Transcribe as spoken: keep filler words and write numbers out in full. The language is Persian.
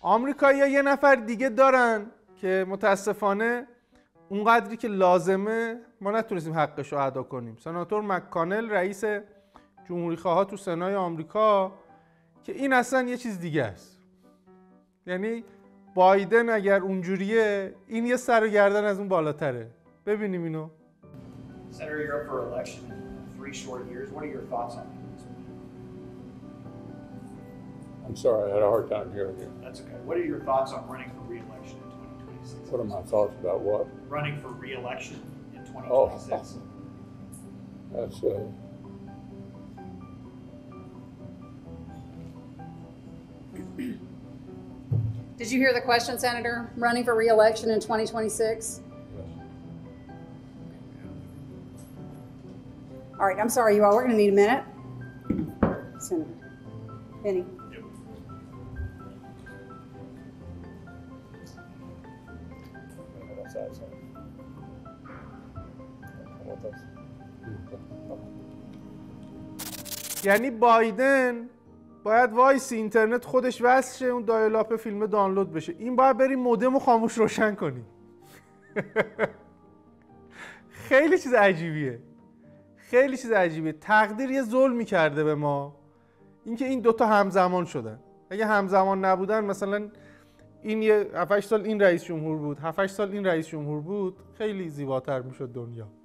آمریکایی‌ها یه نفر دیگه دارن که متاسفانه اونقدری که لازمه ما نتونستیم حقش رو ادا کنیم. سناتور مک‌کانل رئیس جمهوری‌خواها تو سنای آمریکا که این اصلا یه چیز دیگه است. یعنی بایدن اگر اونجوریه این یه سر و گردن از اون بالاتره. ببینیم اینو. Senator, you're up for election in three short years. What are your thoughts on this? I'm sorry, I had a hard time hearing you. That's okay. What are your thoughts on running for re-election in twenty twenty-six? What are my thoughts about what? Running for re-election in twenty twenty-six. Oh, that's uh, Did you hear the question, Senator? Running for re-election in twenty twenty-six? All right, I'm sorry, you all. We're going to need a minute. Senator Benny. Yep. یعنی بایدن باید وایس اینترنت خودش وصل شه اون دایل آپ فیلم دانلود بشه، این باید بریم مودم رو خاموش روشن کنی. خیلی چیز عجیبیه، خیلی چیز عجیبیه. تقدیر یه ظلمی کرده به ما، اینکه این دوتا همزمان شدن. اگه همزمان نبودن مثلا این یه هفت هشت سال این رئیس جمهور بود، هفت هشت سال این رئیس جمهور بود، خیلی زیباتر میشد دنیا.